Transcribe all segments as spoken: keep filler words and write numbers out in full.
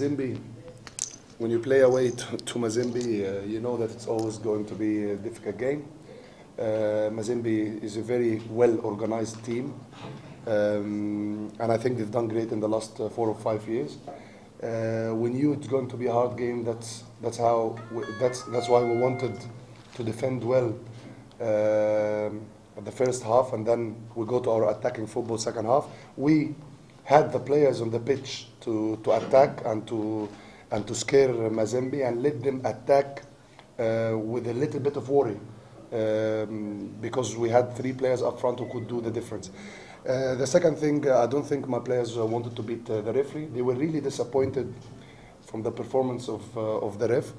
Mazembe, when you play away to, to Mazembe, uh, you know that it's always going to be a difficult game. Uh, Mazembe is a very well-organized team, um, and I think they've done great in the last uh, four or five years. Uh, we knew it's going to be a hard game. That's that's how we, that's that's why we wanted to defend well um, at the first half, and then we go to our attacking football second half. We had the players on the pitch to to attack and to and to scare Mazembe and let them attack uh, with a little bit of worry. Um, because we had three players up front who could do the difference. Uh, the second thing, uh, I don't think my players uh, wanted to beat uh, the referee. They were really disappointed from the performance of uh, of the ref.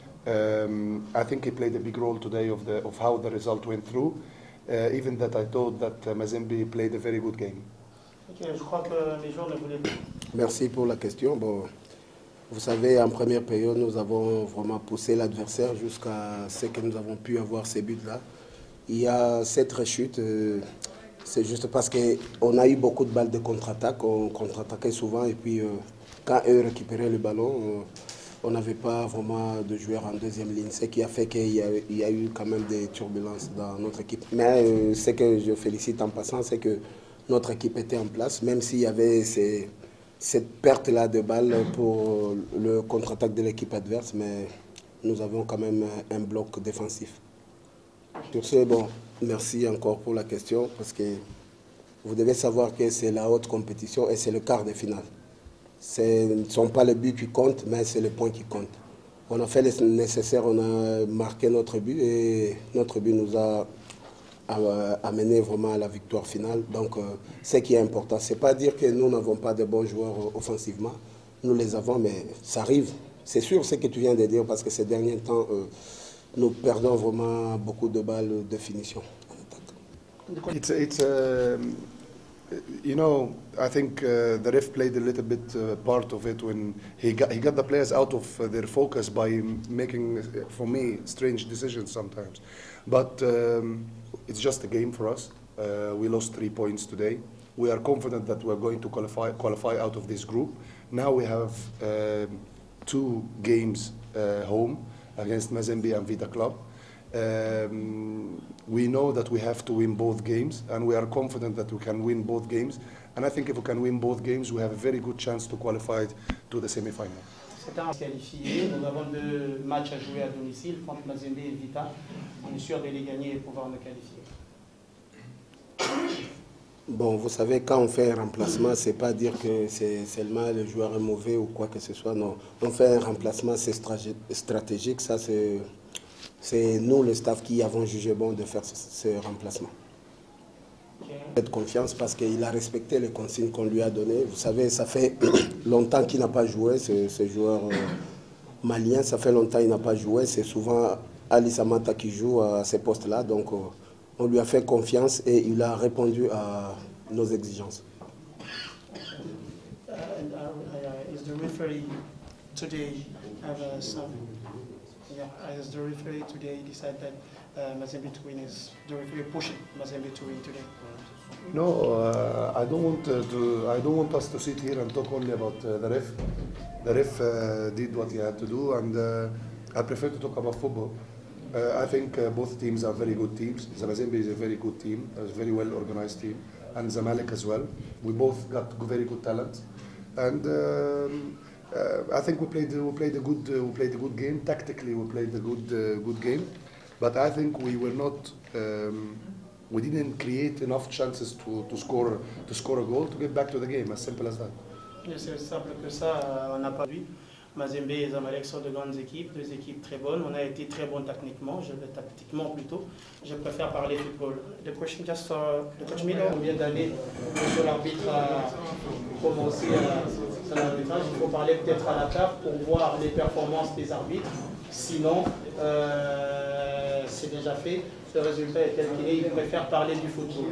Um, I think he played a big role today of the of how the result went through. Uh, even that I thought that uh, Mazembe played a very good game. Okay, je crois que les joueurs ne voulaient plus. Merci pour la question. Bon, vous savez, en première période, nous avons vraiment poussé l'adversaire jusqu'à ce que nous avons pu avoir ces buts-là. Il y a cette rechute, euh, c'est juste parce qu'on a eu beaucoup de balles de contre-attaque, on contre-attaquait souvent, et puis euh, quand eux récupéraient le ballon, euh, on n'avait pas vraiment de joueurs en deuxième ligne, ce qui a fait qu'il y, y a eu quand même des turbulences dans notre équipe. Mais euh, ce que je félicite en passant, c'est que notre équipe était en place, même s'il y avait ces... cette perte-là de balles pour le contre-attaque de l'équipe adverse, mais nous avons quand même un bloc défensif. Sur ce, bon, merci encore pour la question, parce que vous devez savoir que c'est la haute compétition et c'est le quart de finale. Ce ne sont pas les buts qui comptent, mais c'est les points qui comptent. On a fait le nécessaire, on a marqué notre but et notre but nous a amener vraiment à la victoire finale. Donc, euh, ce qui est important, ce n'est pas dire que nous n'avons pas de bons joueurs euh, offensivement. Nous les avons, mais ça arrive. C'est sûr ce que tu viens de dire, parce que ces derniers temps, euh, nous perdons vraiment beaucoup de balles de finition en attaque. It's, it's, uh, you know, I think uh, the ref played a little bit uh, part of it when he got, he got the players out of uh, their focus by making, for me, strange decisions sometimes. But um, it's just a game for us. Uh, we lost three points today. We are confident that we're going to qualify qualify out of this group. Now we have uh, two games uh, home against Mazembe and Vita Club. Um, we know that we have to win both games, and we are confident that we can win both games. And I think if we can win both games, we have a very good chance to qualify to the semi-final. C'est un qualifié. Nous avons deux matchs à jouer à domicile contre Mazembe et Vita. On est sûr de les gagner et pouvoir nous qualifier. Bon, vous savez, quand on fait un remplacement, c'est pas dire que c'est seulement le joueur est mauvais ou quoi que ce soit. Non, on fait un remplacement, c'est stratégique. Ça, c'est nous, le staff, qui avons jugé bon de faire ce, ce remplacement. De confiance parce qu'il a respecté les consignes qu'on lui a données. Vous savez, ça fait longtemps qu'il n'a pas joué, ce, ce joueur euh, malien, ça fait longtemps qu'il n'a pas joué. C'est souvent Ali Samata qui joue à ces postes-là. Donc, euh, on lui a fait confiance et il a répondu à nos exigences. Uh, and, uh, uh, is the referee today have uh, some? Yeah, as the referee today decided that uh, Mazembe to win, is the referee pushing Mazembe to win today? No, uh, I don't want uh, to. I don't want us to sit here and talk only about uh, the ref. The ref uh, did what he had to do, and uh, I prefer to talk about football. Uh, I think uh, both teams are very good teams. Mazembe is a very good team, a very well organized team, and Zamalek as well. We both got very good talent, and um, uh, I think we played we played a good uh, we played a good game. Tactically, we played a good uh, good game, but I think we were not. Um, We didn't create enough chances to, to score to score a goal to get back to the game. As simple as that. C'est simple que ça. On n'a pas vu. Mazembe et Zamalek sont de grandes équipes, deux équipes très bonnes. On a été très bons techniquement, je vais tactiquement plutôt. Je préfère parler football. The question just for the coach Miller. Combien d'années que l'arbitre a commencé son arbitrage? Il faut parler peut-être à la table pour voir les performances des arbitres. Sinon, euh, c'est déjà fait. Le résultat est tel qu'il est, il préfère parler du football.